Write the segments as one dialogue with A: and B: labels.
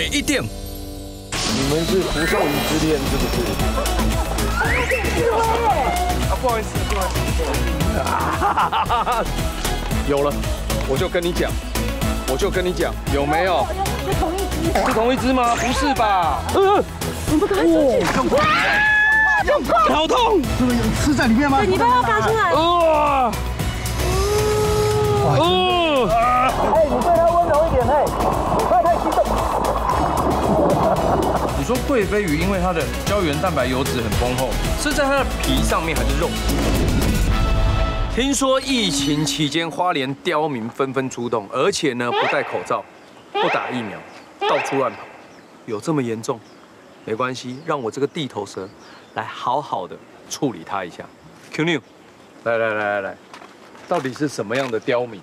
A: 一点。
B: 你们是福寿鱼之恋是不是？
C: 不好意思，不好意思。
B: 有了，我就跟你讲，有没有？
D: 是同一只。
B: 是同一只吗？不是吧？
D: 你们赶快出去！用快！
B: 好痛！
E: 这个有吃在里面吗？
D: 对，你把它拔出来。
E: 哎，你对它温柔一点，嘿，不要太激动。
B: 你说贵妃鱼因为它的胶原蛋白油脂很丰厚，是在它的皮上面还是肉？听说疫情期间花莲刁民纷纷出动，而且呢不戴口罩、不打疫苗，到处乱跑，有这么严重？没关系，让我这个地头蛇来好好的处理它一下。Q New， 来，到底是什么样的刁民？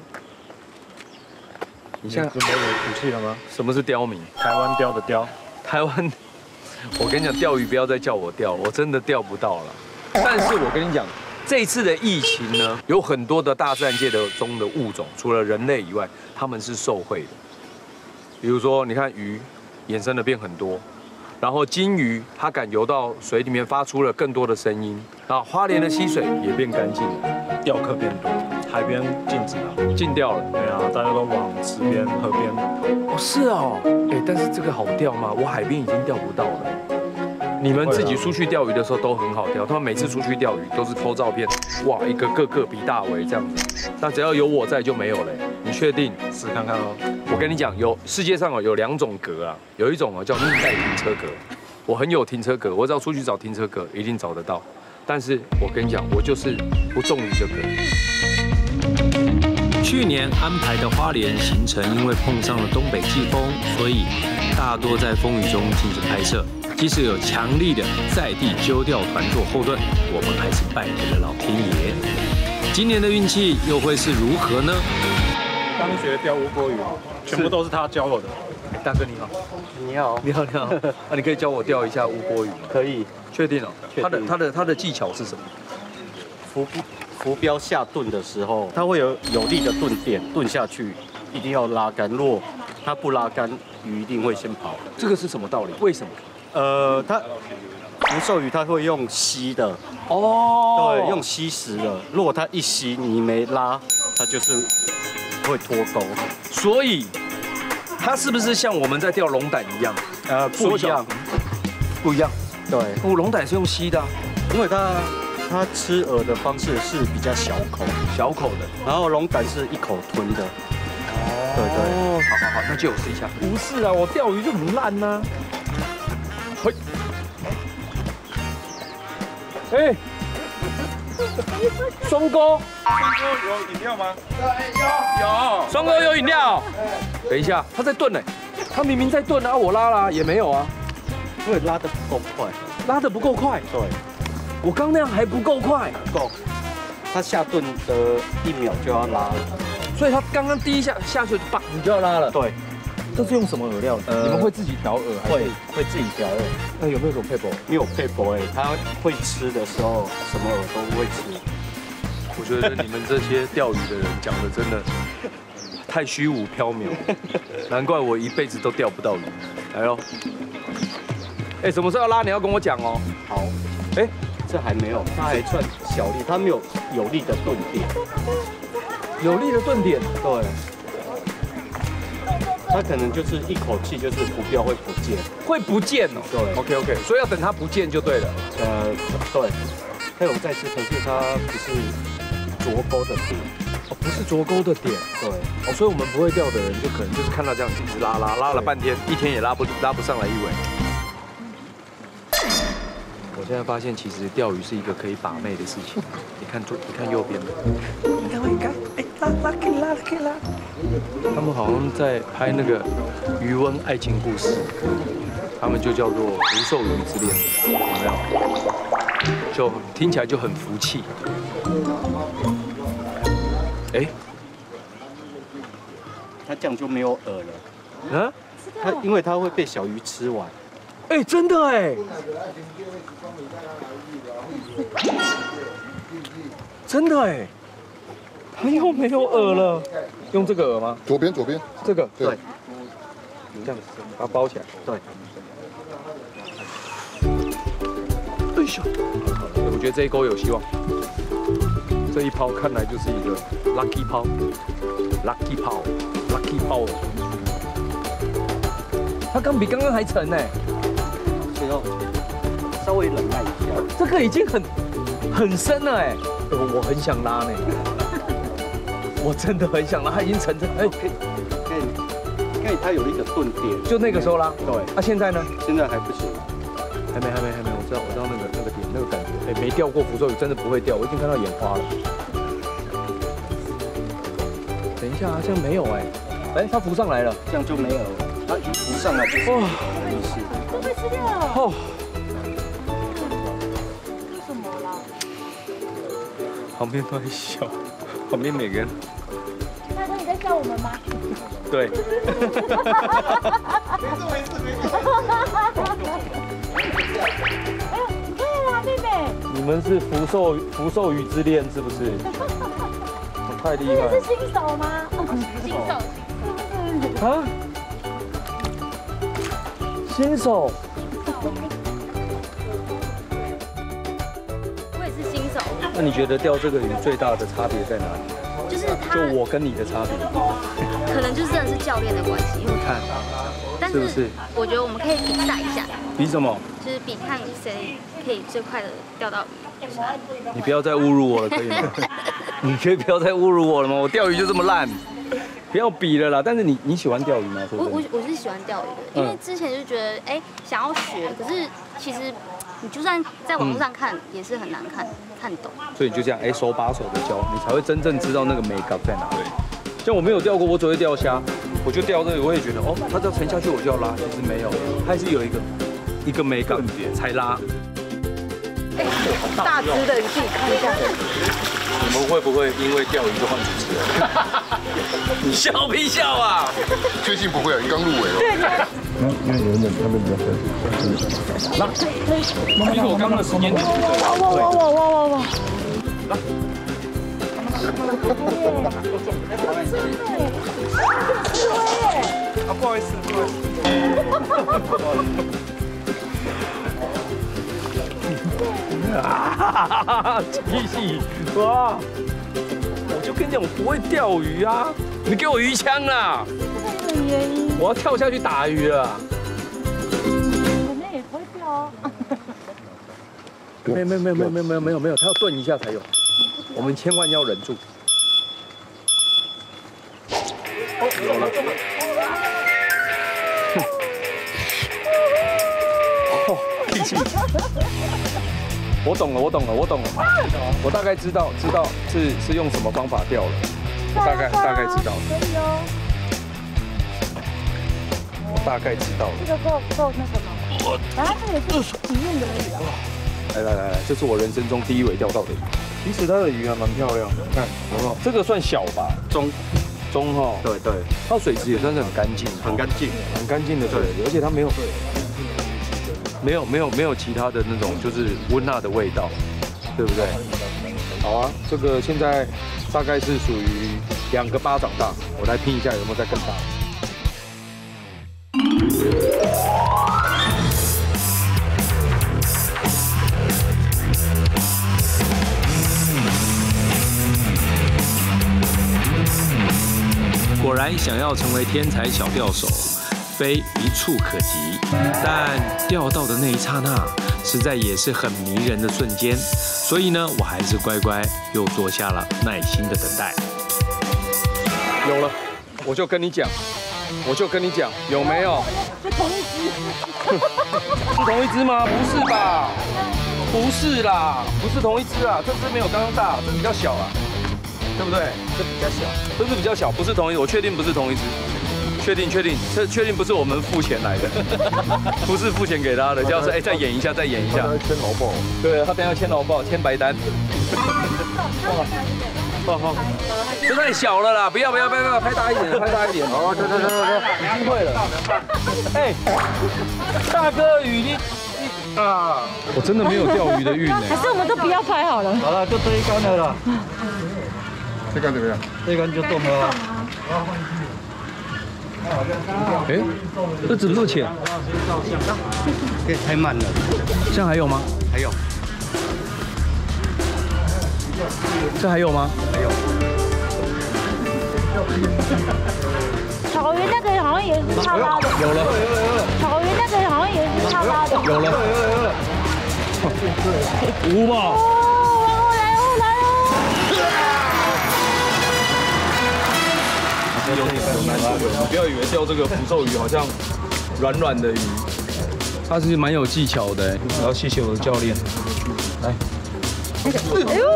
B: 你现在
E: 准备武器了吗？
B: 什么是刁民？
E: 台湾雕的雕。
B: 台湾，我跟你讲，钓鱼不要再叫我钓，我真的钓不到了。但是我跟你讲，这一次的疫情呢，有很多的大自然界中的物种，除了人类以外，他们是受惠的。比如说，你看鱼衍生的变很多，然后金鱼它敢游到水里面，发出了更多的声音，然后花莲的溪水也变干净了，
E: 钓客变多，海边禁止了，
B: 禁掉了。
E: 对啊，大家都往池边、河边。
B: 哦，是哦，哎，但是这个好钓吗？我海边已经钓不到了。你们自己出去钓鱼的时候都很好钓，他们每次出去钓鱼都是 po 照片，哇，一个个比大围这样子。那只要有我在就没有了。你确定？
E: 试看看哦。
B: 我跟你讲，世界上有2种格啊，有一种叫逆带停车格。我很有停车格，我只要出去找停车格一定找得到。但是我跟你讲，我就是不中于这个。
A: 去年安排的花莲行程，因为碰上了东北季风，所以大多在风雨中进行拍摄。即使有强力的在地揪钓团做后盾，我们还是拜托了老天爷。今年的运气又会是如何呢？
E: 刚学钓乌锅鱼，全部都是他教我的。
B: 大哥你好，
E: 你好，
B: 你好。你可以教我钓一下乌锅鱼吗？
F: 可以，
B: 确定哦。
F: 确定
B: 它的技巧是什么？
F: 浮标下顿的时候，它会有力的顿点，顿下去一定要拉杆，如果它不拉杆，鱼一定会先跑。
B: 这个是什么道理？为什么？
F: 它福寿鱼它会用吸的，
B: 哦，
F: 对，用吸食的。如果它一吸你没拉，它就是会脱钩。
B: 所以它是不是像我们在钓龙胆一样？
F: 不一样，
B: 不一样。
F: 对，
B: 龙胆是用吸的，
F: 因为它吃饵的方式是比较小口的，然后龙胆是一口吞的。对，
B: 好，那借我试一下。不是啊，我钓鱼就很烂呐。嘿，哎，双钩
C: 有饮料吗？
B: 有，双钩有饮料。等一下，他在炖呢，他明明在炖啊，我拉啦也没有啊，
F: 因为拉得不够快。
B: 拉得不够快。
F: 对，
B: 我刚那样还不够快。
F: 不够。它下顿的1秒就要拉了。
B: 所以他刚刚第一下下去，叭，你就要拉了。
F: 对。
B: 这是用什么饵料？你们会自己调饵还是？
F: 会自己调饵。
B: 那有没有什么配博？
F: 没有配博它会吃的时候，什么饵都会吃。
B: 我觉得你们这些钓鱼的人讲的真的太虚无缥缈，难怪我一辈子都钓不到鱼。来喽，哎，什么时候要拉？你要跟我讲哦。
F: 好，
B: 哎，
F: 这还没有，它还算小力，它没有力的顿点。
B: 有力的顿点，
F: 对。它可能就是一口气就是浮标会不见，
B: 会不见哦。
F: 对
B: ，OK， 所以要等它不见就对了。
F: 对，它有在吃，可是它不是着钩的点，
B: 哦，不是着钩的点。
F: 对，
B: 哦，所以我们不会钓的人就可能就是看到这样一直拉了半天，一天也拉不上来一尾。我现在发现其实钓鱼是一个可以把妹的事情。你看右边，你看，哎，可以拉。他们好像在拍那个渔翁爱情故事，他们就叫做福寿鱼之恋，有没有？就听起来就很服气。哎，
F: 它这样就没有饵了。啊？因为它会被小鱼吃完。
B: 哎，真的哎，真的哎，它又没有饵了。用这个饵吗？
G: 左边，
B: 这个
F: 对。
B: 这样把它包起来。
F: 对。
B: 哎呦，我觉得这一钩有希望。这一抛看来就是一个 lucky 抛 ，lucky 抛 ，lucky 抛。它刚比刚刚还沉呢，
F: 所以要稍微忍耐一下。
B: 这个已经很深了哎，我很想拉呢，我真的很想拉，它已经沉着，哎，
F: 可以，它有一个顿点，
B: 就那个时候拉。
F: 对，
B: 啊，现在呢？
F: 现在还不行，
B: 还没，我知道那个点那个感觉，哎，没钓过福寿鱼真的不会钓，我已经看到眼花了。等一下啊，这样没有哎，哎，它浮上来了，
F: 这样就没有了，它一浮上来就是
B: 哇，
F: 没事。
D: 都被吃掉了。
B: 哦，
D: 什么啦？
B: 旁边都在笑，旁边每个人。
D: 大哥，你在笑我们吗？
B: 对。
D: 哎，你看啦，妹妹。
B: 你们是福寿鱼之恋是不是？太厉害了。
D: 这是新手吗？新手。
B: 啊？新手？
G: 我也是新手，
B: 那你觉得钓这个鱼最大的差别在哪里？
G: 就是他
B: 就我跟你的差别。
G: 可能就真的是教练的关系，因为
B: 看，
G: 但
B: 是不是？
G: 我觉得我们可以比赛一下，
B: 比什么？
G: 就是比看谁可以最快的钓到鱼。
B: 你不要再侮辱我了，可以吗？你可以不要再侮辱我了吗？我钓鱼就这么烂，不要比了啦。但是你喜欢钓鱼吗？
G: 我是喜欢钓鱼的，因为之前就觉得想要学，可是其实你就算在网络上看也是很难看懂。
B: 所以你就这样手把手的教，你才会真正知道那个美感在哪里。像我没有钓过，我只会钓虾，我就钓这个，我也觉得哦，它只要沉下去我就要拉，其实没有，它还是有一个美感才拉。
D: 大只的，你自己看一下。
B: 你们会不会因为钓鱼就换主持人？你笑屁笑啊！
C: 最近不会啊，你刚入围哦。
D: 对。
C: 因为有人他们比较
B: 拉，比我刚刚的时间点。
D: 哇！
B: 拉。
C: 啊，不好意思。
B: 气死！哇！我就跟你讲，我不会钓鱼啊！你给我鱼枪啦！我要跳下去打鱼了。
D: 我们也不会钓哦。
B: 没有，它要顿一下才有。我们千万要忍住。哦，有了。哦，力气。我懂了，我大概知道是用什么方法钓了，我大概知道了。
D: 可以哦。
B: 我大概知道了。
D: 这个够那个吗？然后这个也是体验的而已啊。
B: 来，这是我人生中第一尾钓到的鱼。其实它的鱼还蛮漂亮的，看有没有？这个算小吧？中哈。
F: 对，
B: 它水质也算是很干净，
F: 很干净
B: 的水，而且它没有其他的那种就是温辣的味道，对不对？好啊，这个现在大概是属于2个巴掌大，我来拼一下有没有再更大。
A: 果然，想要成为天才小钓手，非一触可及。但钓到的那一刹那，实在也是很迷人的瞬间。所以呢，我还是乖乖又做下了耐心的等待。
B: 有了，我就跟你讲，有没有？
D: 就同一只。
B: 是同一只吗？不是吧？不是啦，不是同一只啊，这只没有刚刚大，这比较小啊，对不对？这比较小，这是比较小，不是同一，我确定不是同一只。确定，这确定不是我们付钱来的，不是付钱给他的，叫是再演一下。
C: 签劳保。
B: 对，他等下签劳保，签白单。好，这太小了啦，不要，拍大一点。好，走，有机会了。哎，大哥鱼你啊，我真的没有钓鱼的运呢。
D: 还是我们都不要拍好了。
F: 好了，就这一竿了啦。
C: 这竿怎么样？
F: 这一竿就动了。
B: 哎，这怎么这么浅？
F: 这太慢了。
B: 这样还有吗？
F: 还有，
B: 这还有吗？
F: 还有。
D: 草原那个好像也是他拉的。
B: 有了。
D: 草原那个好像也是他拉的。
B: 有了。五吧。
D: 哦，来哦。
B: 有难度的，你不要以为钓这个福寿鱼好像软软的鱼，它是蛮有技巧的。我要谢谢我的教练。来。
D: 哎呦！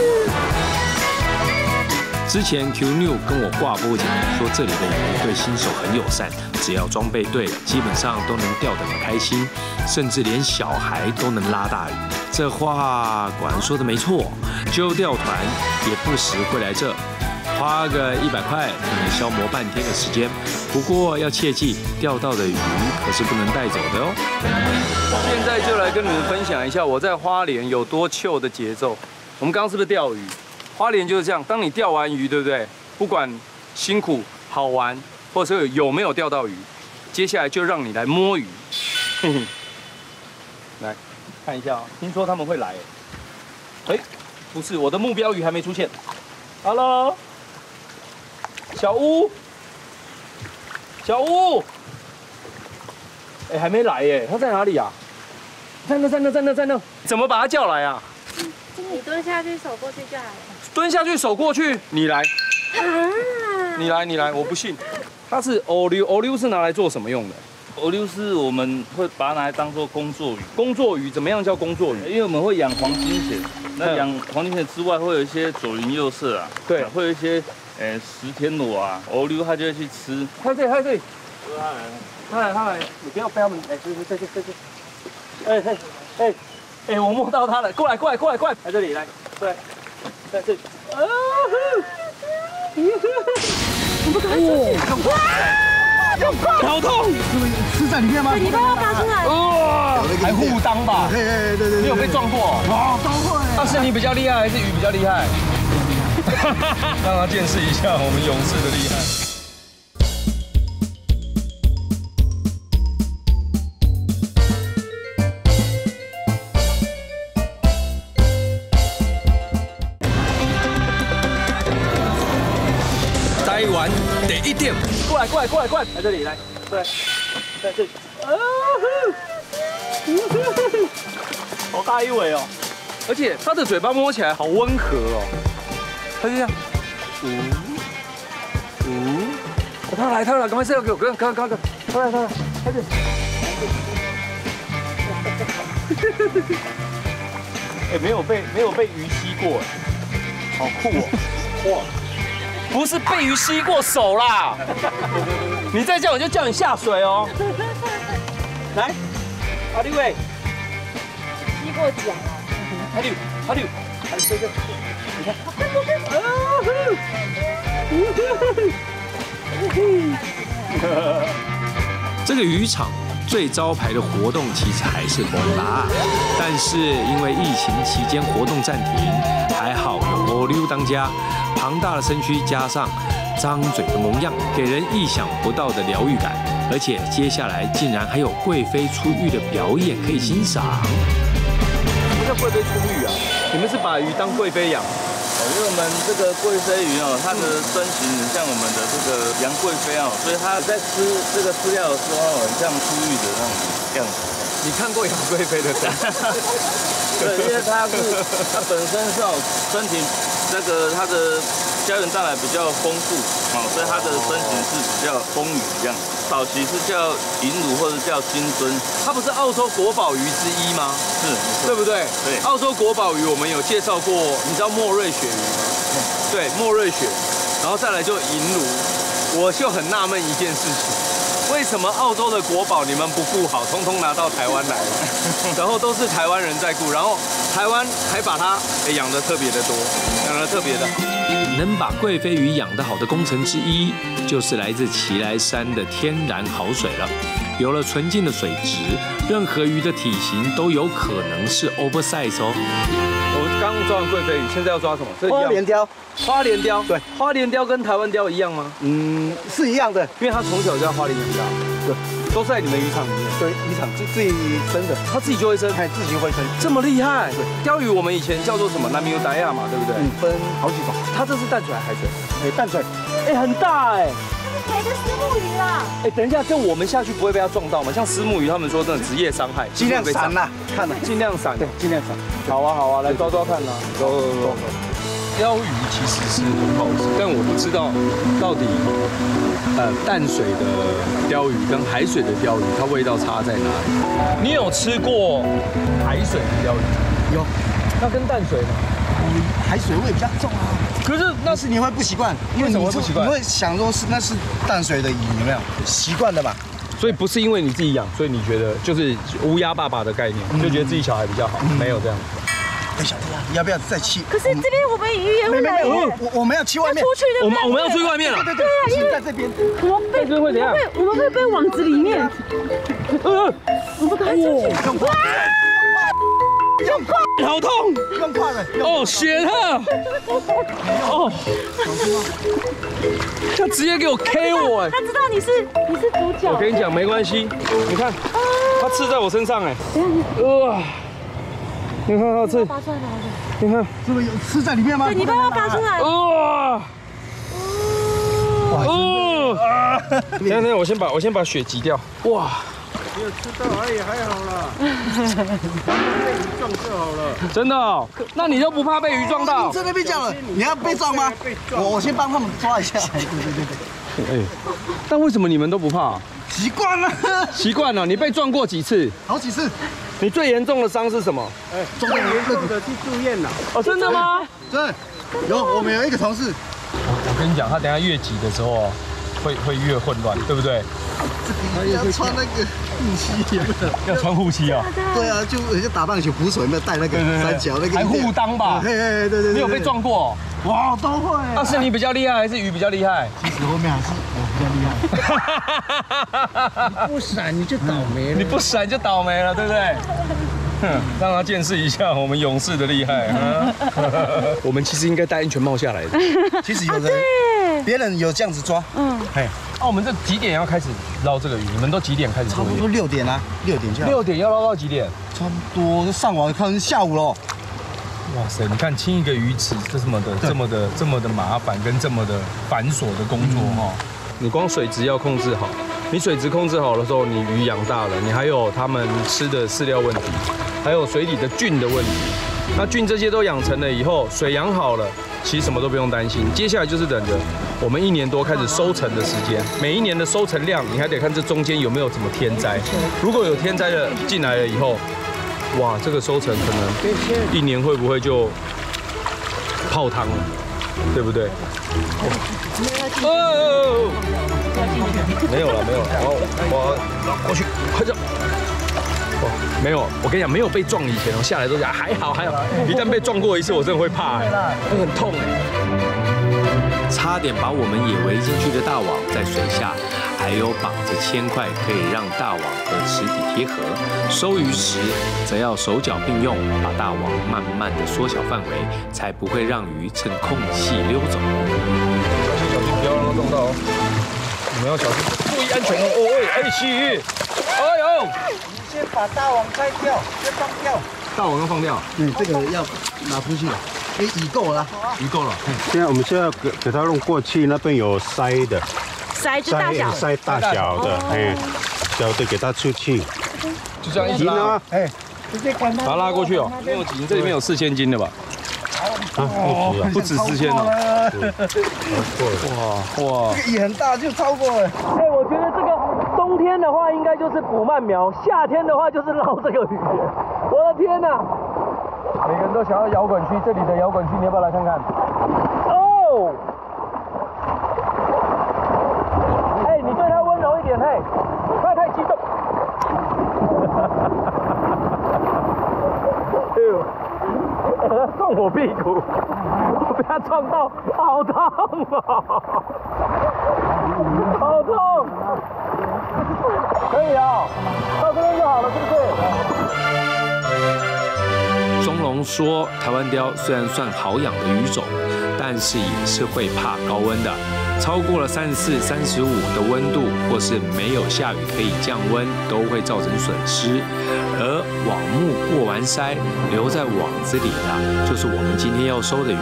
A: 之前 Q New 跟我挂波讲说，这里的鱼对新手很友善，只要装备对了，基本上都能钓得很开心，甚至连小孩都能拉大鱼。这话果然说的没错，揪钓团也不时会来这，花个100块就能消磨半天的时间。不过要切记，钓到的鱼可是不能带走的哦。
B: 现在就来跟你们分享一下我在花莲有多糗的节奏。我们刚刚是不是钓鱼？花莲就是这样，当你钓完鱼，对不对？不管辛苦、好玩，或者是有没有钓到鱼，接下来就让你来摸鱼。来看一下啊，听说他们会来。哎，不是，我的目标鱼还没出现。Hello， 小乌，小乌，哎，还没来耶，他在哪里啊？在那，怎么把他叫来啊？
G: 你蹲下去手过去就好了。
B: 蹲下去手过去，你来，你来，我不信。它是欧溜是拿来做什么用的？
E: 欧溜是我们会把它拿来当做工作鱼。
B: 工作鱼怎么样叫工作鱼？
E: 因为我们会养黄金蚬，那养黄金蚬之外，会有一些左邻右舍啊，
B: 对，
E: 会有一些石田螺啊，欧溜它就会去吃。
B: 它这里，他来，你不要被他们，哎，我摸到它了，过来，在这里来，对，在这里。好痛！
C: 是在里面吗？
D: 你刚刚拔出来。
B: 哇，还互当吧？
C: 对，
B: 你有被撞过？
C: 哇，都会。
B: 那是你比较厉害，还是鱼比较厉害？让他见识一下我们勇士的厉害。待完第1点，过来，来这里来，对，在这里。好大一尾哦！而且它的嘴巴摸起来好温和哦，它就这样，它来，赶快射给我，赶快，它来，它这，哎，没有被鱼吸过，好酷哦！哇，不是被鱼吸过手啦，你再叫我就叫你下水哦。来，阿六喂，
D: 吸过奖啊！
B: 阿六，这个，你看，
A: 这个渔场最招牌的活动其实还是蹦拉，但是因为疫情期间活动暂停，还好有欧溜当家，庞大的身躯加上张嘴的模样，给人意想不到的疗愈感。而且接下来竟然还有贵妃出浴的表演可以欣赏。
B: 什么叫贵妃出浴啊？你们是把鱼当贵妃养？
E: 因为我们这个贵妃鱼哦，它的身形很像我们的这个杨贵妃哦，所以它在吃这个饲料的时候，很像出浴的那种样子。
B: 你看过杨贵妃的照？
E: 对，因为它本身是身体那个它的胶原蛋白比较丰富哦，所以它的身形是比较丰腴这样。早期是叫银鲈或者叫金樽，
B: 它不是澳洲国宝鱼之一吗？
E: 是，
B: 对不对？
E: 对。
B: 澳洲国宝鱼我们有介绍过，你知道莫瑞雪鱼吗？对，莫瑞雪，然后再来就银鲈，我就很纳闷一件事情，为什么澳洲的国宝你们不顾好，通通拿到台湾来了，然后都是台湾人在顾，然后台湾还把它养得特别的多，养得特别的好。
A: 能把贵妃鱼养得好的功臣之一，就是来自奇莱山的天然好水了。有了纯净的水质，任何鱼的体型都有可能是 oversize 哦。
E: 我
B: 刚抓完贵妃鱼，现在要抓什么？这一样
C: 花莲鲷，
B: 花莲鲷。
C: 对，
B: 花莲鲷跟台湾鲷一样吗？
C: 是一样的，
B: 因为它从小就在花莲养大，
C: 对，
B: 都是在你们渔场里面。
C: 对，渔场自己生的，
B: 它自己就会生，
C: 自己会生，
B: 这么厉害。
C: 对，
B: 鲷鱼我们以前叫做什么？南米尤达亚嘛，对不对？
C: 分好几种。
B: 它这是淡水还是海水？
C: 淡水，
B: 很大哎。
D: 谁的丝木鱼啦？
B: 等一下，这我们下去不会被它撞到吗？像丝木鱼，他们说真的职业伤害，
C: 尽量闪啦，看了，
B: 尽量闪，
C: 对，尽量闪。
B: 好啊，来抓抓看啦。走。鲷鱼其实是很好吃，但我不知道到底淡水的鲷鱼跟海水的鲷鱼，它味道差在哪里？你有吃过海水的鲷鱼？
C: 有。
B: 那跟淡水呢？
C: 海水味比较重啊。
B: 可是那
C: 是你会不习惯，因为你
B: 不习惯，
C: 你会想说那是淡水的鱼，有没有习惯的吧？
B: 所以不是因为你自己养，所以你觉得就是乌鸦爸爸的概念，就觉得自己小孩比较好，没有这样。
C: 小弟啊，要不要再去？
D: 可是这边我们鱼也会来耶。
C: 我们要去外面。
D: 出去对不对？
B: 我们要出去外面了。
C: 对，因为在这边。
D: 我们被
B: 会怎样？
D: 我们会被网子里面。我们赶快出去。哇！
C: 用快，
B: 好痛！
C: 用快了。
B: 哦，血了！哦，他直接给我 K 我哎！
D: 他知道你是主角。
B: 我跟你讲没关系，你看，他刺在我身上哎。你看它刺，
D: 拔出来了。
B: 你看，
C: 是不是有刺在里面吗？
D: 对，你帮我拔出来。
B: 等一下，我先把血挤掉。哇！
F: 没有吃到而已，还好啦。被鱼撞就好了。
B: 真的哦？那你都不怕被鱼撞到？
C: 真的被撞了，你要被撞吗？我先帮他们抓一下。对。
B: 但为什么你们都不怕？
C: 习惯了。
B: 习惯了。你被撞过几次？
C: 好几次。
B: 你最严重的伤是什么？
F: 最严重的去住院了。
B: 哦，真的吗？
C: 对，我们有一个同事。
B: 我跟你讲，他等下越挤的时候，会越混乱，对不对？
C: 要穿那个护膝，
B: 要穿护膝啊？
C: 对啊，就打棒球捕手有没有带那个三角那个？
B: 还护裆吧？
C: 对。
B: 你有被撞过？
C: 哇，都会。
B: 那是你比较厉害，还是鱼比较厉害？
C: 其实后面还是我比较厉害。
F: 你不闪你就倒霉了。
B: 你不闪就倒霉了，对不对？让他见识一下我们勇士的厉害啊！我们其实应该戴安全帽下来的。
C: 其实有人，别人有这样子抓。
B: 我们这几点要开始捞这个鱼？你们都几点开始？
C: 差不多6点啊，6点就好。
B: 6点要捞到几点？
C: 差不多就上网看下午喽。
B: 哇塞！你看清一个鱼池，这么的麻烦跟这么的繁琐的工作哈。你光水质要控制好，你水质控制好的时候，你鱼养大了，你还有他们吃的饲料问题，还有水里的菌的问题。那菌这些都养成了以后，水养好了，其实什么都不用担心。接下来就是等着我们1年多开始收成的时间，每一年的收成量，你还得看这中间有没有什么天灾。如果有天灾的进来了以后，哇，这个收成可能1年会不会就泡汤了，对不对？没有了，我过去，快走！没有，我跟你讲，没有被撞以前，我下来都讲还好。一旦被撞过一次，我真的会怕，会很痛差点把我们也围进去的大网在水下，还有绑着铅块，可以让大网和池底贴合。收鱼时则要手脚并用，把大网慢慢的缩小范围，才不会让鱼趁空隙溜走。小心，不要让它撞到哦！你们要小心，注意安全哦！吸鱼！哎呦！
C: 你先把大网拆掉，先放掉。
B: 大网要放掉？
C: 这个要拿出去了。鱼够了，
B: 鱼够了。
F: 我们现在给它弄过去，那边有筛的，
D: 筛
F: 大小的，小的给它出去。
B: 就这样一直拉，
C: 直接关它，
B: 把它拉过去哦。没有几，这里面有4000斤的吧？不止4000哦。哇，
C: 这个也很大，就超过了。
B: 我觉得这个冬天的话应该就是捕鳗苗，夏天的话就是捞这个鱼。我的天哪！每个人都想要摇滚区，这里的摇滚区你要不要来看看？哦，你对它温柔一点，不要太激动。撞我屁股，我被它撞到，好痛啊！好痛！可以啊，到这边就好了，是不是？
A: 钟龙说，台湾鲷虽然算好养的鱼种，但是也是会怕高温的。超过了34、35的温度，或是没有下雨可以降温，都会造成损失。而网目过完筛留在网子里的，就是我们今天要收的鱼。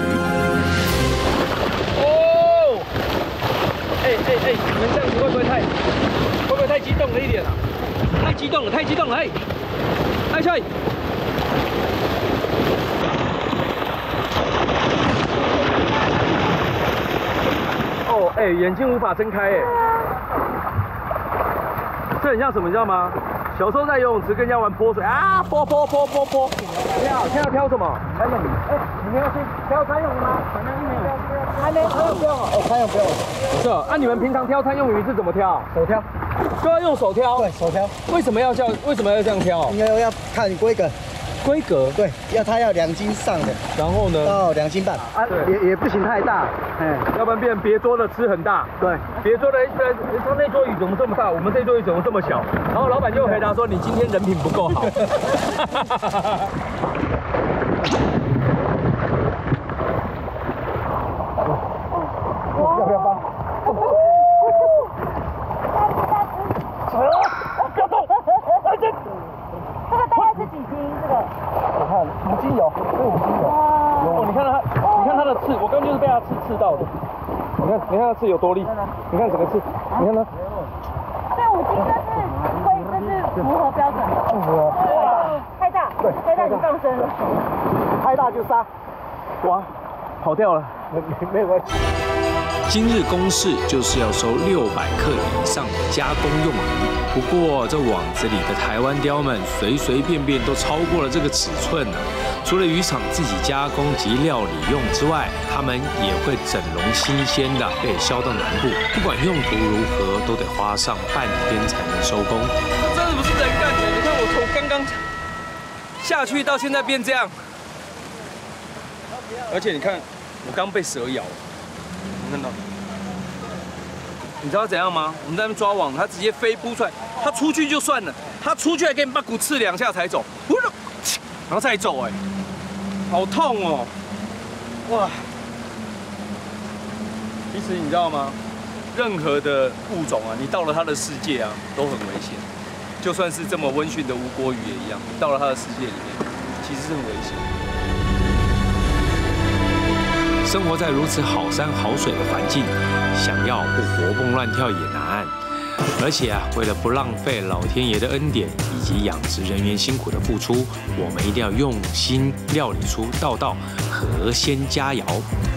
B: 哦，你们这样子会不会太激动了一点啊？太激动了，哎，下。哦，眼睛无法睁开，这很像什么，你知道吗？小时候在游泳池跟人家玩泼水啊，泼。你好，现在挑什么？你们要去挑餐用的吗？还没，餐用不用哦，餐用不用。是啊，你们平常挑餐用鱼是怎么挑？手挑。就要用手挑？对，手挑。为什么要这样挑？
C: 因为要看规格。
B: 规格
C: 对，它要2斤上的，
B: 然后呢？
C: 到2斤半啊，也不行太大，
B: 要不然变别桌的吃很大。对，别桌的他那桌鱼怎么这么大，我们这桌鱼怎么这么小？然后老板就回答说：“你今天人品不够好。”要不要帮？不要动！
D: 这个大概是几斤？这个
C: 我看5斤有，这5斤有。
B: 哦，你看它的刺，我刚就是被它刺到的。你看它刺有多利，你看整个刺，你看它。
D: 这5斤这是符合标准的。
C: 不符合。
D: 太大，对，太大就上身了。
C: 太大就杀。
B: 哇，跑掉了，
C: 没有关系。
A: 今日公事就是要收600克以上的加工用鱼。不过这网子里的台湾鲷们随随便便都超过了这个尺寸呢。除了渔场自己加工及料理用之外，他们也会整笼新鲜的被销到南部。不管用途如何，都得花上半天才能收工。
B: 这真的不是人干的，你看我从刚刚下去到现在变这样，而且你看我刚被蛇咬。你看到？你知道怎样吗？我们在那边抓网，它直接飞扑出来，它出去就算了，它出去还给你把骨刺2下才走，然后再走，好痛哦！哇！其实你知道吗？任何的物种啊，你到了它的世界啊，都很危险。就算是这么温驯的吴郭鱼也一样，你到了它的世界里面，其实是很危险。
A: 生活在如此好山好水的环境，想要不活蹦乱跳也难。而且为了不浪费老天爷的恩典以及养殖人员辛苦的付出，我们一定要用心料理出道道河鲜佳肴。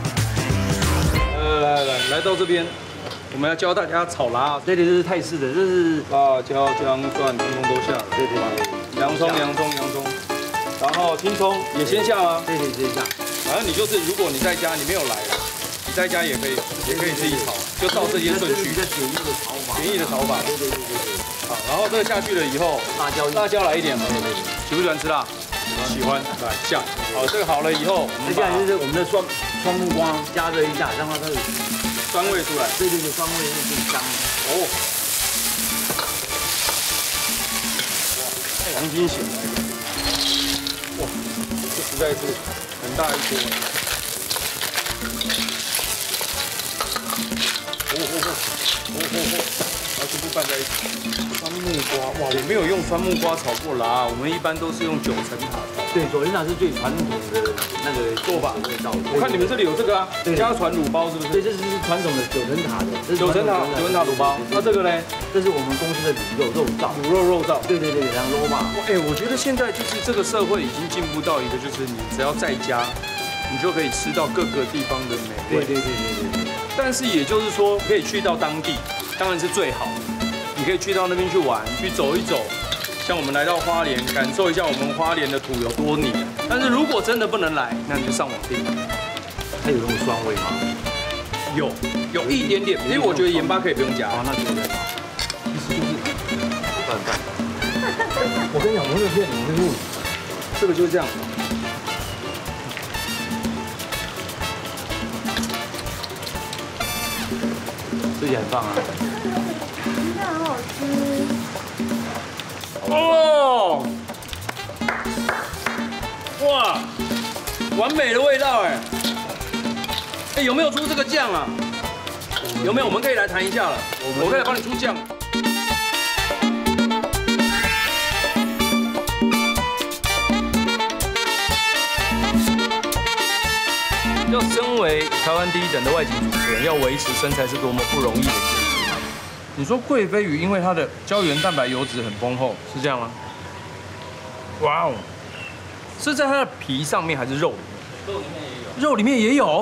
B: 来到这边，我们要教大家炒辣。
F: 这里是泰式的，这是
B: 辣椒、姜、蒜，通通都下了。对。洋葱，然后青葱也先下吗？
F: 对，先下。
B: 反正你就是，如果你在家你没有来了，你在家也可以自己炒，就照这些顺序。简易的炒法。对。好，然后这个下去了以后，辣椒来一点嘛。对。喜不喜欢吃辣？喜欢。来下。好，这个好了以后，
F: 接下来就是我们的双木瓜加热一下，让它的
B: 酸味出来。
F: 对，酸味是更香。
B: 哦。哇，黄金血。哇，这实在是很大一锅。然后全部拌在一起。酸木瓜，哇，我没有用酸木瓜炒过辣，我们一般都是用9层塔炒。
F: 对，9层塔是最传统的那个做法味道。
B: 我看你们这里有这个啊，家传卤包是不是？
F: 对，这是传统的9层塔的。
B: 9层塔卤包。那这个呢？
F: 这是我们公司的肉燥。
B: 肉燥。对，
F: 然后肉嘛。
B: 我觉得现在就是这个社会已经进步到一个，就是你只要在家，你就可以吃到各个地方的美味。对。但是也就是说，可以去到当地，当然是最好。你可以去到那边去玩，去走一走。像我们来到花莲，感受一下我们花莲的土有多黏。但是如果真的不能来，那你就上网订。
F: 它有那种酸味吗？
B: 有一点点，因为我觉得盐巴可以不用加。
F: 啊，那对。意思就是拌。
B: 我跟你讲，我没有骗你，这个就是这样。
F: 吃起来很棒啊！
D: 真的很好吃。
B: 哦，哇， 哇，完美的味道哎！哎，有没有出这个酱啊？有没有？我们可以来谈一下了。我可以来帮你出酱。要身为台湾第一等的外景主持人，要维持身材是多么不容易的事情。你说贵妃鱼，因为它的胶原蛋白油脂很丰厚，是这样吗？哇哦，是在它的皮上面还是肉里面？肉里面也有。肉里面也有。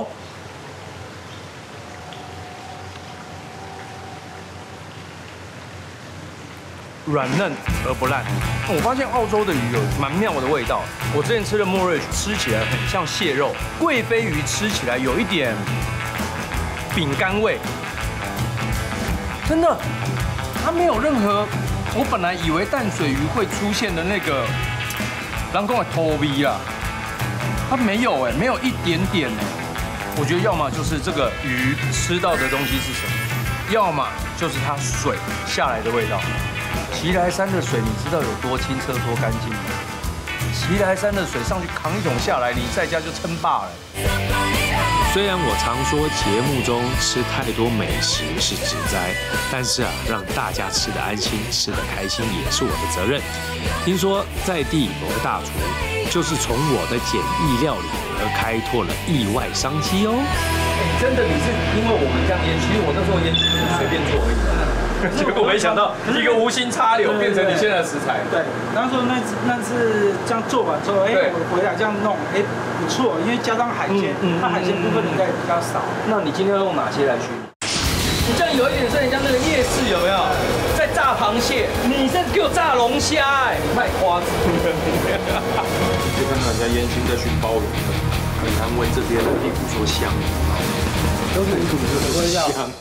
B: 软嫩而不烂。我发现澳洲的鱼有蛮妙的味道。我之前吃的莫瑞吃起来很像蟹肉，贵妃鱼吃起来有一点饼干味，真的，它没有任何我本来以为淡水鱼会出现的那个人讲的土味啊，它没有哎，没有一点点哎。我觉得要么就是这个鱼吃到的东西是什么，要么就是它水下来的味道。奇来山的水，你知道有多清澈、多干净吗？奇来山的水上去扛一桶下来，你在家就称霸了。
A: 虽然我常说节目中吃太多美食是指灾，但是让大家吃得安心、吃得开心也是我的责任。听说在地某个大厨就是从我的简易料理而开拓了意外商机哦。
B: 真的，你是因为我们这样腌，其实我那时候腌是随便做而已。结果没想到一个无心插柳变成你现在的食材。
H: 对，然后说那次这样做完之后，我回来这样弄，不错，因为加上海鲜，它海鲜部分应该也比较少。
B: 那你今天要用哪些来熏？你这样有一点像人家那个夜市有没有？在炸螃蟹，你这给我炸龙虾太夸张了。就看人家烟熏在熏鲍鱼，很难为这边的屁股说香，
H: 都是煮的味道。
B: 香。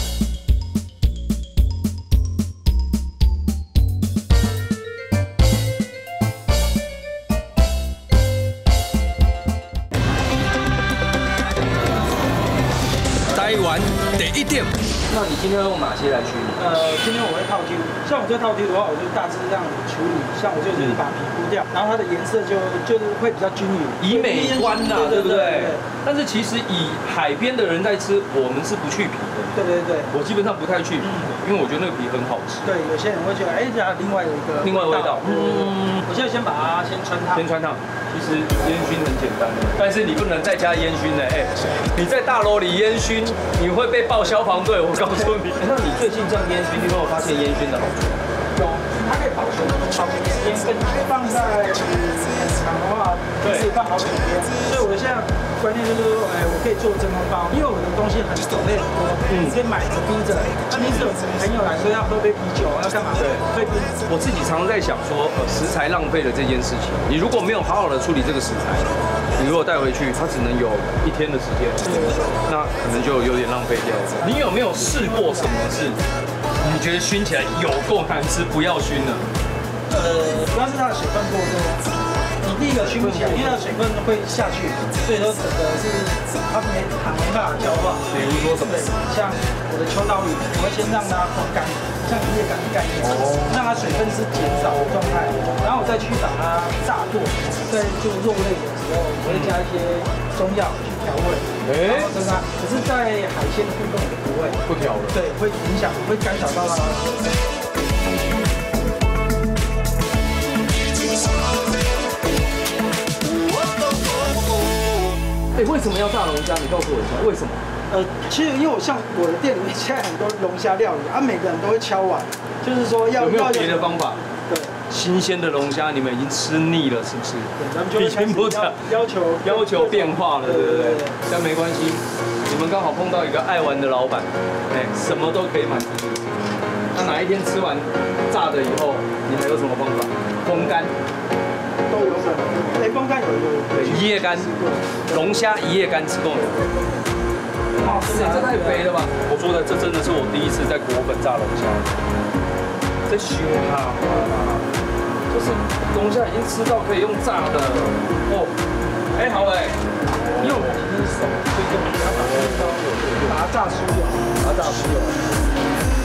B: 完第一点，那你今天要用哪些来熏？
H: 今天我会套剔，像我这套剔的话，我就大致这样处理，像我就是把皮剥掉，然后它的颜色就是会比较均匀，
B: 以美观呐，对不对？但是其实以海边的人在吃，我们是不去皮的。
H: 对对对，
B: 我基本上不太去皮，因为我觉得那个皮很好吃。
H: 对，有些人会觉得，它另外有一个
B: 味道。
H: 我现在先把它先穿烫。
B: 先穿烫。其实烟熏很简单，但是你不能在家烟熏的。你在大楼里烟熏，你会被报消防队。我告诉你。那你最近这样烟熏，你有没有发现烟熏的好处？
H: 有，它可以保存时间更久，放在厂的话，可以放好几天。所以我现在观念就是说，我可以做真空包，因为我的东西很种类很多，你可以买着冰着。那你有朋友来说要喝杯啤酒，要干嘛？对，会冰。
B: 我自己常常在想说，食材浪费的这件事情，你如果没有好好的处理这个食材，你如果带回去，它只能有1天的时间，那可能就有点浪费掉了。你有没有试过什么是你觉得熏起来有够难吃，不要熏了？
H: 主要是它的水分过多。你第一个熏不起来，因为它的水分会下去，所以说整个是它没办法焦化。
B: 比如说什么？
H: 像我的秋刀鱼，我会先让它风干，像一夜干的概念，让它水分是减少的状态，然后我再去把它炸过。在做肉类的时候，我会加一些中药去调味，然后它。可是，在海鲜的部分我不会，
B: 不调了。
H: 对，会影响，会干扰到它。
B: 为什么要炸龙虾？你告诉我一下，为什么？
H: 其实因为像我的店里面现在很多龙虾料理，每个人都会敲碗，就是说有
B: 没有别的方法？
H: 对，
B: 新鲜的龙虾你们已经吃腻了，是不是？
H: 对，咱们就要求
B: 变化了，对不对？但没关系，你们刚好碰到一个爱玩的老板，什么都可以满足你。那哪一天吃完炸的以后，你还有什么方法？风干。
H: 都有可能，风干有
B: 一夜干，龙虾一夜干吃过没有？哇塞，这太肥了吧！我说的，这真的是我第一次在国本炸龙虾，这凶哈啦，就是龙虾已经吃到可以用炸的哦。好因为我们今天手，所以就不要把它炸酥油，把它炸酥油。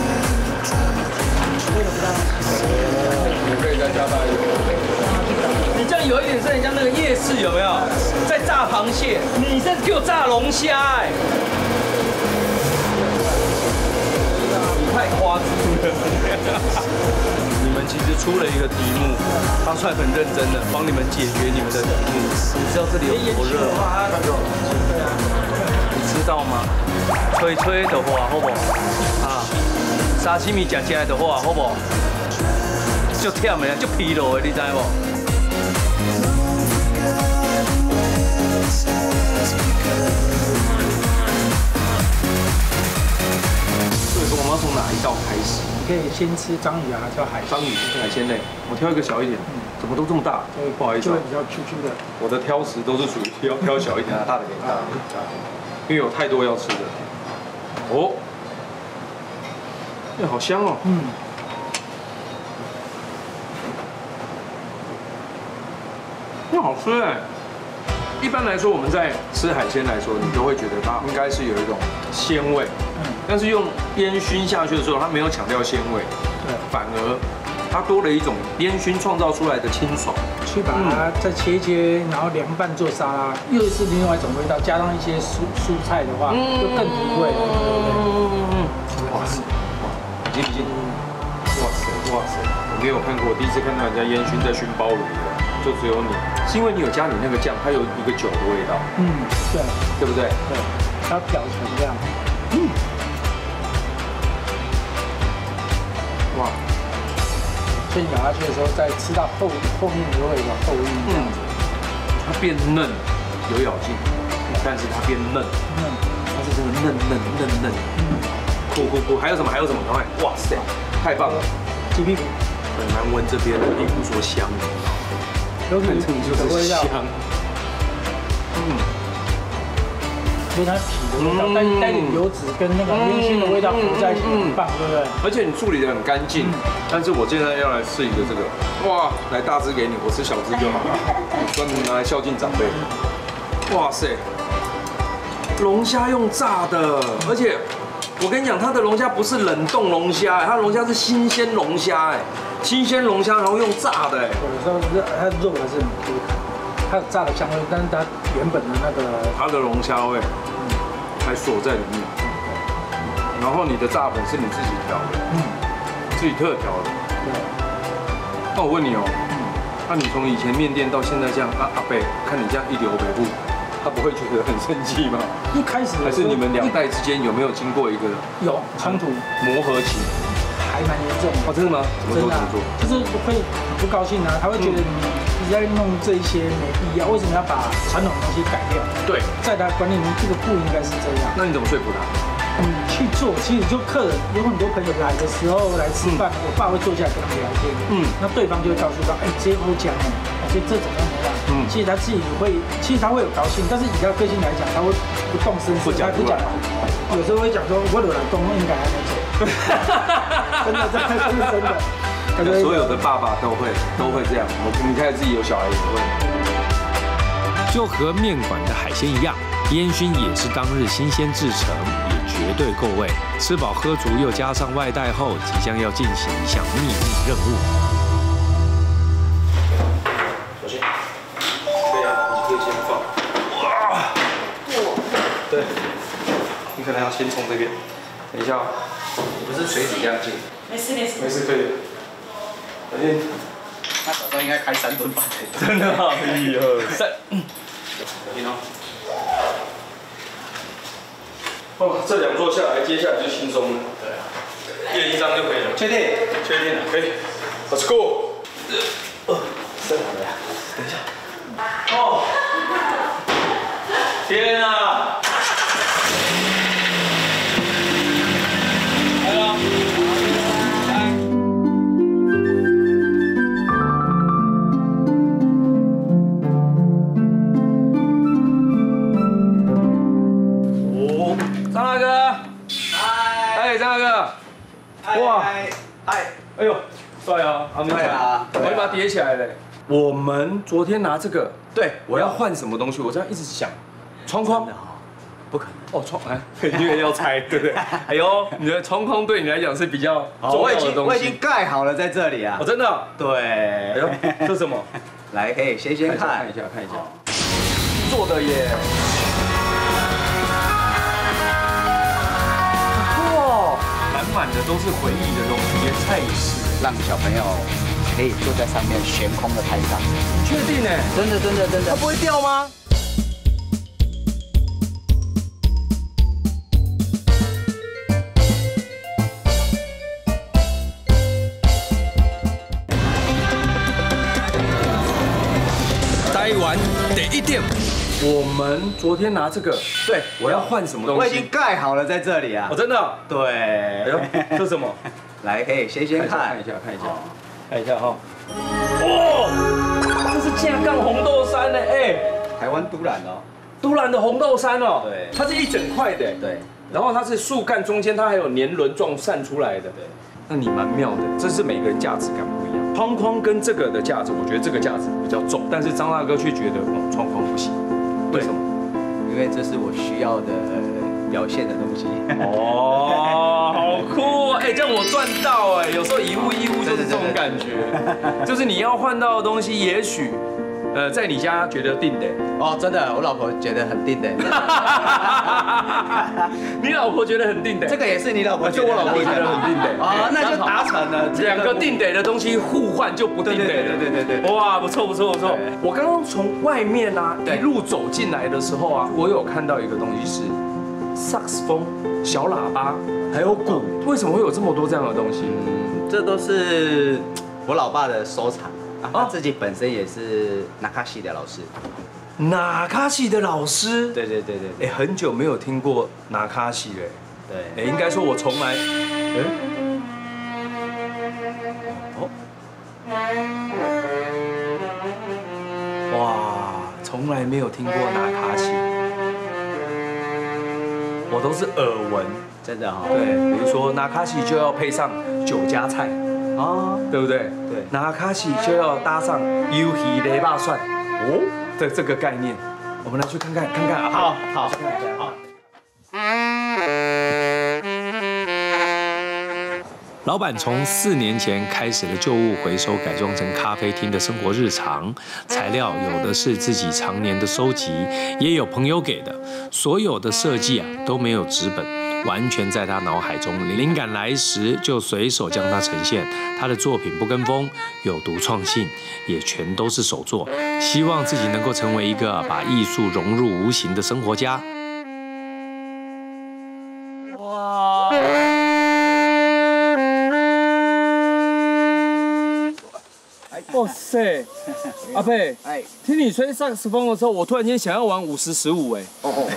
B: 这个不让，你可以再加大油。 你这样有一点是人家那个夜市有没有？在炸螃蟹，你这给我炸龙虾哎！你太夸张了。你们其实出了一个题目，他算很认真的帮你们解决你们的题目。你知道这里有多热吗？你知道吗？吹吹的话，好不好？啊，沙西米吃起来的话，好不好？就忝的，就疲劳的，你知无？所以说我们要从哪一道开始？
H: 你可以先吃章鱼啊，叫海
B: 章鱼是海鲜类，我挑一个小一点。怎么都这么大？不好意思，
H: 就会比较 Q Q 的。
B: 我的挑食都是属于挑小一点的，大的给大的，因为有太多要吃的。哦，哎，好香哦。那好吃哎。一般来说，我们在吃海鲜来说，你都会觉得它应该是有一种鲜味，但是用烟熏下去的时候，它没有强调鲜味，对，反而它多了一种烟熏创造出来的清爽。
H: 去把它再切一切，然后凉拌做沙拉，又是另外一种味道，加上一些蔬菜的话，就更提味。
B: 哇塞，进不进？哇塞，哇塞！我没有看过，我第一次看到人家烟熏在熏鲍鱼的，就只有你，是因为你有加你那个酱，它有一个酒的味道。
H: 对，
B: 对不对？
H: 对，它表层这样。哇！所以咬下去的时候，再吃到后面就会有后韵这样子。
B: 它变嫩，有咬劲，但是它变嫩，它是真的嫩。苦，还有什么？赶快！哇塞，太棒了！
H: 鸡屁股
B: 很难闻这边的，并不说香，
H: 有很清楚的味道。因为它皮的味道带点油脂跟那个烟熏的味道合在一起，很棒，对不对？
B: 而且你处理得很干净。但是我现在要来吃一个这个，哇，来大只给你，我吃小只就好了，专门拿来孝敬长辈。哇塞，龙虾用炸的，而且我跟你讲，它的龙虾不是冷冻龙虾，它的龙虾是新鲜龙虾，新鲜龙虾然后用炸的，
H: 有时候它肉还是很多，它有炸的香味，但是它原本的那个
B: 它的龙虾味还锁在里面，然后你的炸粉是你自己调的，自己特调的。那我问你哦，那你从以前面店到现在这样，阿伯看你这样一流北部，他不会觉得很生气吗？
H: 一开始
B: 还是你们两代之间有没有经过一个
H: 有冲突
B: 磨合期？
H: 还蛮严重的。
B: 哦，真的吗？怎么做？
H: 就是会不高兴啊，他会觉得你在弄这一些没必要，为什么要把传统的东西改掉？
B: 对，
H: 在他观念中，这个不应该是这样。
B: 那你怎么说服他？
H: 去做，其实就客人有很多朋友来的时候来吃饭，我爸会坐下来跟他们聊天，那对方就会告诉他，哎，这好讲哦，这怎么样？其实他自己会，其实他会有高兴，但是以他个性来讲，他会不动声色，他不讲，有时候会讲说，我有来公应该还没走，真的，这是真的。
B: 所有的爸爸都会这样，你看自己有小孩也会。
A: 就和面馆的海鲜一样，烟熏也是当日新鲜制成，也绝对够味。吃饱喝足，又加上外带后，即将要进行一项秘密任务。
B: 首先，可以啊，你可以先放。哇，对，你可能要先从这边。等一下，你不是水煮这样进？没事，可以。首先，
C: 他早上应该开3顿饭。
B: 真的好，1、2、3。小心哦。哦，这2座下来，接下来就轻松了。对啊，验1张就可以了。确定了，可以。Let's go。
C: 生好了呀。
B: 等一下。哦。天啊！来了。张大哥，嗨，张大哥，哇，哎呦，帅啊，
C: 对啊，
B: 我会把它叠起来嘞。我们昨天拿这个，对，我要换什么东西？我这样一直想，窗框，
C: 不可能
B: 哦，因为要拆，对不对？哎呦，你的窗框对你来讲是比较重要的东西。
C: 我已经盖好了在这里啊。
B: 哦，真的？
C: 对。
B: 哎呦，这是什么？
C: 来，可以先看
B: 一下，做的耶！哇，满满的都是回忆的东西，连菜也是，
C: 让小朋友可以坐在上面悬空的拍照。
B: 你确定呢？
C: 真的，
B: 它不会掉吗？待完第一点，我们昨天拿这个，对，我要换什么东西？
C: 我已经盖好了在这里啊。
B: 我真的？
C: 对。
B: 哎呦，这是什么？
C: 来，可以先看
B: 一下哈。哦，这是架杠红豆杉呢，哎，
C: 台湾都兰哦，
B: 都兰的红豆杉哦，
C: 对，
B: 它是一整块的，
C: 对，
B: 然后它是树干中间它还有年轮状散出来的，对，那你蛮妙的，这是每个人价值感不一样。窗框跟这个的价值，我觉得这个价值比较重，但是张大哥却觉得窗框不行，为什么？
C: 因为这是我需要的表现的东西。
B: 哦，好酷哦！哎，这样我赚到哎，有时候一物就是这种感觉，就是你要换到的东西，也许。在你家觉得定的
C: 哦，真的，我老婆觉得很定的。
B: 你老婆觉得很定的，
C: 这个也是你老婆，
B: 就我老婆觉得很定的。
C: 哦，那就达成了，
B: 两个定的的东西互换就不定的。对。哇，不错。我刚刚从外面啊一路走进来的时候啊，我有看到一个东西是萨克斯风、小喇叭还有鼓，为什么会有这么多这样的东西？
C: 这都是我老爸的收藏。他自己本身也是纳卡西的老师，
B: 纳卡西的老师，
C: 对。
B: 哎，很久没有听过纳卡西了，
C: 对，
B: 哎，应该说我从来，哇，从来没有听过纳卡西，我都是耳闻，
C: 真的哈，
B: 对，比如说纳卡西就要配上酒家菜。哦，对不对？
C: 对，
B: 拿卡西就要搭上鱿鱼雷霸蒜哦的这个概念，我们来去看看啊！好。老板从4年前开始了旧物回收改装成咖啡厅的生活日常，材料有的是自己常年的收集，也有朋友给的，所有的设计啊都没有纸本。完全在他脑海中，灵感来时就随手将它呈现。他的作品不跟风，有独创性，也全都是手作。希望自己能够成为一个把艺术融入无形的生活家。哇！哇塞，阿佩，听你吹萨克斯风的时候，我突然间想要玩50-15哎。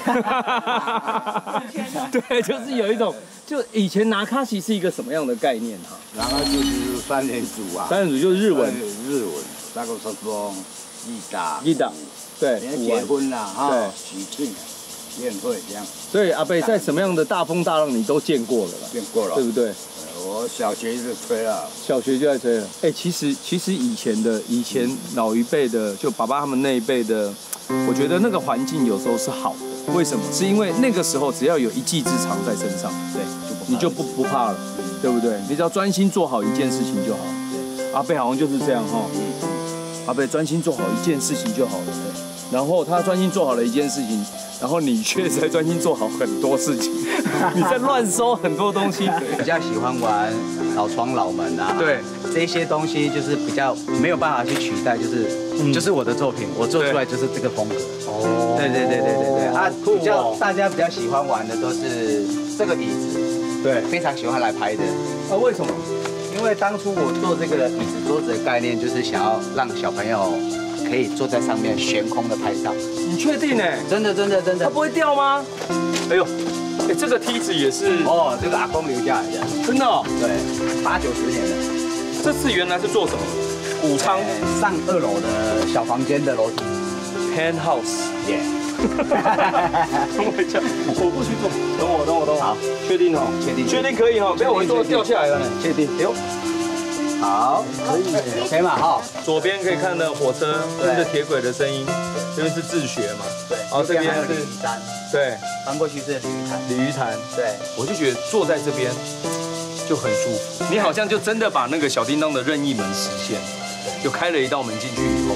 B: 对，就是有一种，就以前拿卡西是一个什么样的概念哈？
I: 拿卡西就是3连组啊
B: ，3连组就是日文，
I: 萨克斯风、
B: 吉他，对，
I: 结婚啦哈，喜庆、宴会这样。
B: 所以阿贝在什么样的大风大浪你都见过了啦，
I: 见过了，
B: 对不对？
I: 我小学就吹了，
B: 小学就在吹了。哎，其实以前老一辈的，就爸爸他们那一辈的，我觉得那个环境有时候是好的。为什么？是因为那个时候只要有一技之长在身上，对，你就不怕了，对不对？你只要专心做好一件事情就好。对，阿贝好像就是这样哈。阿贝专心做好一件事情就好了。然后他专心做好了一件事情，然后你却在专心做好很多事情，你在乱收很多东西。
C: 比较喜欢玩老窗老门啊，
B: 对，
C: 这些东西就是比较没有办法去取代，就是我的作品，我做出来就是这个风格。哦，对啊，比较大家比较喜欢玩的都是这个椅子，对，非常喜欢来拍的。
B: 啊，为什么？
C: 因为当初我做这个椅子桌子的概念，就是想要让小朋友可以坐在上面悬空的拍照。
B: 你确定呢？
C: 真的。
B: 它不会掉吗？哎呦，哎，这个梯子也是
C: 哦，这个阿公留下来的。
B: 真的哦？
C: 对，80-90年的。
B: 这次原来是做什么？谷仓
C: 上2楼的小房间的楼梯。
B: Penthouse。
C: 耶。
B: 等我一下，我不许动。等我。好，确定哦？确定可以哦，不要我做掉下来了。
C: 确定。哎呦。好，可以，OK 嘛哈。
B: 左边可以看到火车跟着铁轨的声音，这边是自学嘛，
C: 对。
B: 然后这边是
C: 鲤鱼潭，
B: 对，
C: 翻过去是鲤鱼潭，
B: 对。我就觉得坐在这边就很舒服，你好像就真的把那个小叮当的任意门实现，就开了一道门进去以后，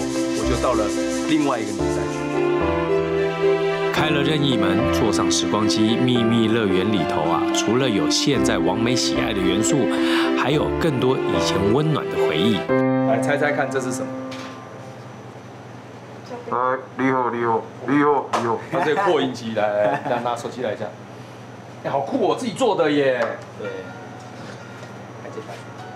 B: 就到了另外一个年代去。
A: 开了任意门，坐上时光机，秘密乐园里头啊，除了有现在网美喜爱的元素，还有更多以前温暖的回忆。
B: 来猜猜看，这是什么？
I: 你好。
B: 它这个扩音机，来，拿手机来一下。哎，好酷哦，自己做的耶。
C: 对。还这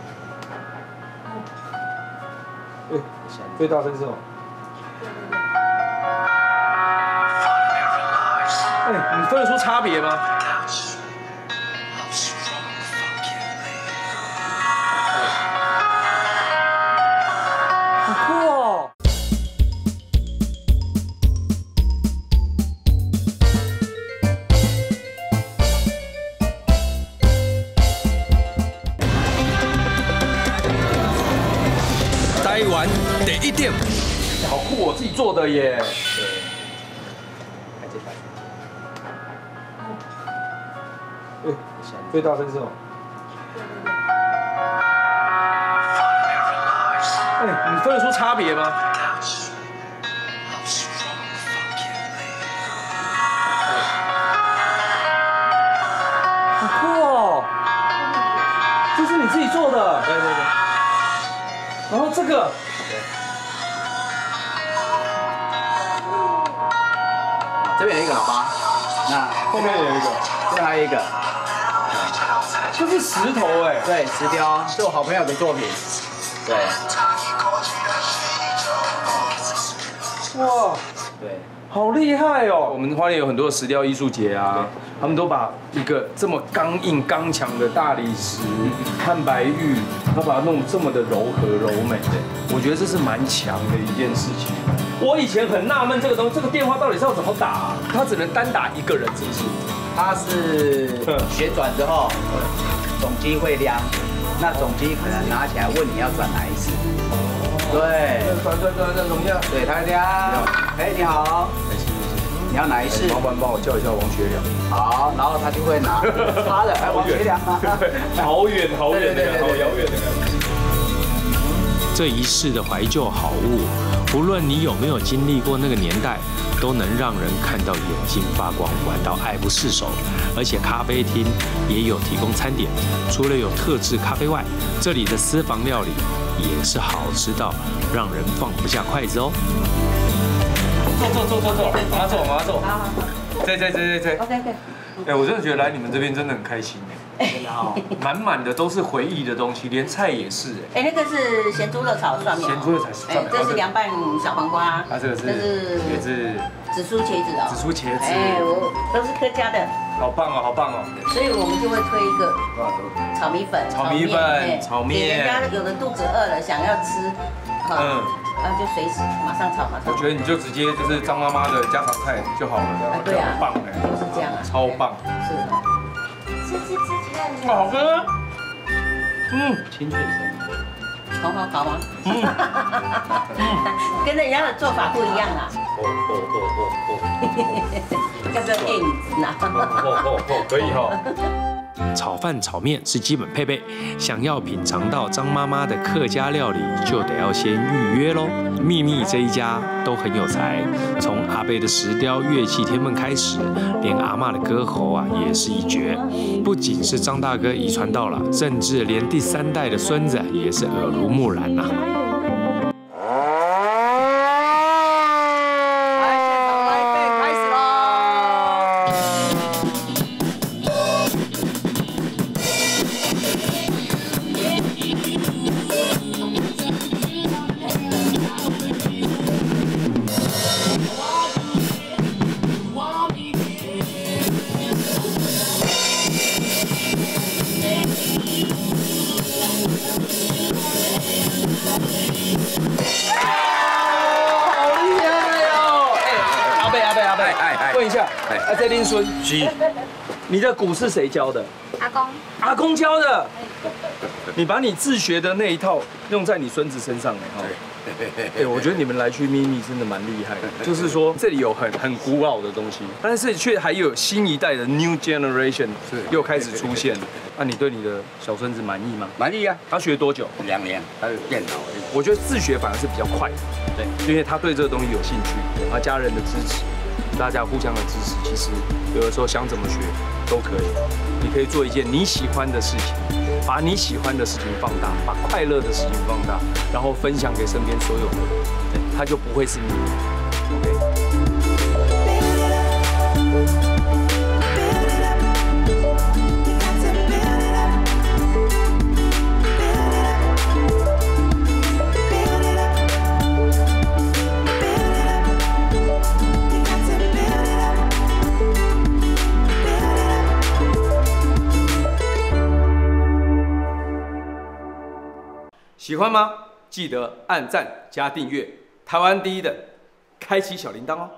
B: 哎，
C: 台。
B: 最大声是什么？哎，你分得出差别吗？好酷哦！台湾第一店，好酷哦，自己做的耶。对。还这台。哎，最大声是什么？哎，你分得出差别吗？好酷哦！这是你自己做的？对。然后这个，
C: 这边有一个喇叭，那
B: 后面有一个，
C: 这边还有一个。
B: 这是石头哎，
C: 对，石雕是我好朋友的作品。对。
B: 哇，
C: 对，
B: 好厉害哦！我们花莲有很多的石雕艺术节啊，他们都把一个这么刚硬刚强的大理石、汉白玉，他把它弄这么的柔和柔美的，我觉得这是蛮强的一件事情。我以前很纳闷这个东西，这个电话到底是要怎么打啊？它只能单打一个人，是不是？
C: 它是旋转之后，总机会亮，那总机可能拿起来问你要转哪一次。对，
B: 转，怎么样？
C: 对，他亮。哎，你好。你要哪一次？
B: 麻烦帮我叫一下王学良。
C: 好，然后他就会拿他的，哎，王学良啊。
B: 好远的，好遥远的感觉。
A: 这一世的怀旧好物，无论你有没有经历过那个年代，都能让人看到眼睛发光，玩到爱不释手。而且咖啡厅也有提供餐点，除了有特制咖啡外，这里的私房料理也是好吃到让人放不下筷子哦。
B: 坐，马上坐。
D: 好。
B: 在。
D: OK。
B: 哎，我真的觉得来你们这边真的很开心哎，真的哈，满满的都是回忆的东西，连菜也是
D: 哎。那个是咸猪肉炒蒜苗。
B: 咸猪肉炒蒜苗。
D: 这是凉拌小黄瓜。
B: 这个是也是
D: 紫苏茄子哦。
B: 紫苏茄子。
D: 哎，我都是客家的。
B: 好棒哦！
D: 所以我们就会推一个炒米粉。
B: 炒面。
D: 人家有的肚子饿了，想要吃，就随时马上炒。
B: 我觉得你就直接就是张妈妈的家常菜就好了，
D: 对啊，
B: 棒哎，
D: 就是这样啊，
B: 超棒。
D: 是。吃，
B: 好喝。
C: 清脆声。
D: 好吗？跟人家的做法不一样啊。要不要垫椅子呢？
B: 可以哈。
A: 炒饭、炒面是基本配备，想要品尝到张妈妈的客家料理，就得要先预约喽。秘密这一家都很有才，从阿伯的石雕乐器天分开始，连阿嬷的歌喉啊也是一绝。不仅是张大哥遗传到了，甚至连第3代的孙子也是耳濡目染呐。
B: 问一下，这林孙，你的鼓是谁教的？阿公教的。你把你自学的那一套用在你孙子身上哎，我觉得你们来去秘密真的蛮厉害的，就是说这里有很古老的东西，但是却还有新一代的 new generation 又开始出现。那你对你的小孙子满意吗？
I: 满意啊。
B: 他学多久
I: ？2年，他有电脑。
B: 我觉得自学反而是比较快的，
C: 对，
B: 因为他对这个东西有兴趣，而家人的支持，大家互相的支持，其实有的时候想怎么学都可以。你可以做一件你喜欢的事情，把你喜欢的事情放大，把快乐的事情放大，然后分享给身边所有的人，它就不会是秘密。OK。喜欢吗？记得按赞加订阅，台湾第一的，开启小铃铛哦。